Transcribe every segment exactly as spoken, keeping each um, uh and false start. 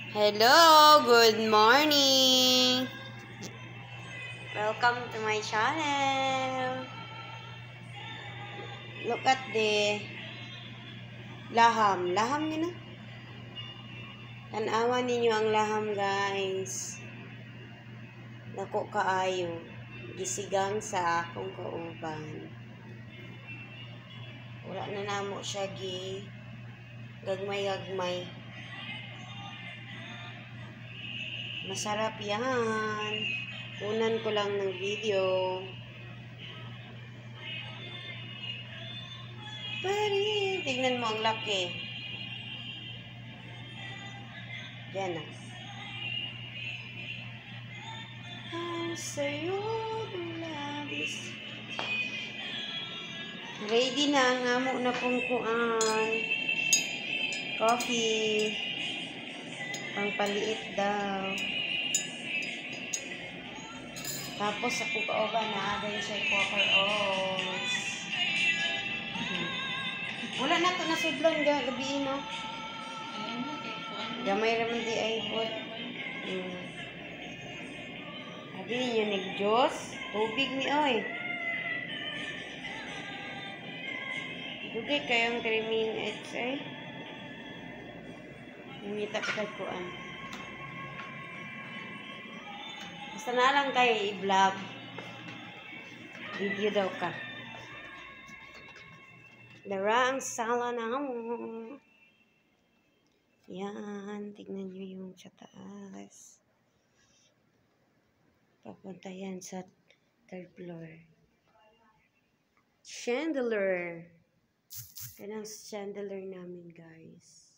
Hello, good morning. Welcome to my channel. Look at the laham. Laham niyo na. Tanawan ninyo ang laham, guys. Nako kaayo. Gisigang sa akong kauban. Wala na namo siya gi gagmay-gagmay. Masarap yan. Unan ko lang ng video. Pari, tignan mo ang laki. Yan na. Ang sayo ng labis. Ready na ang amo na pong kuan. Coffee. Pangpaliit daw. Tapos sa kukaoba na agay siya copper oats. Hmm. Wala na ito nasudlan ga gabi no. Gamay raman di ay pod. Hmm. Abi niyo nag-Diyos. Tubig ni oy. Dugay kayong creaming eggs eh. Umita ka kuan. Basta na lang kayo i-vlog. Video daw ka. Dara ang sala na mo. Yan. Tignan nyo yung sa taas. Papunta yan sa third floor. Chandelier. Yan ang chandelier namin, guys.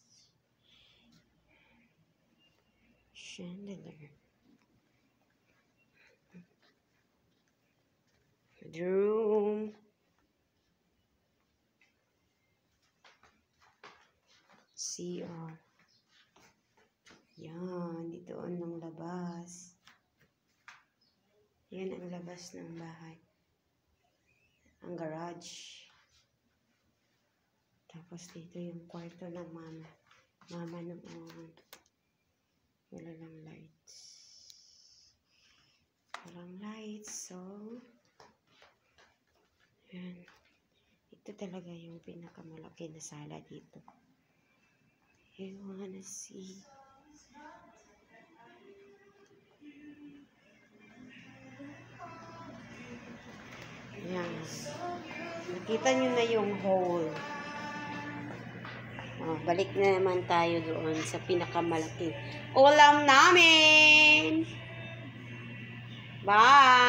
Chandelier. The room. C R. Yan. Dito ang labas. Yan ang labas ng bahay. Ang garage. Tapos dito yung kwarto ng mama. Mama noon. Wala lang lights. Walang lights. So, yan. Ito talaga yung pinakamalaki na sala dito. You wanna see? Yan. Nakita nyo na yung hole. Oh, balik na naman tayo doon sa pinakamalaki ulam namin. Bye!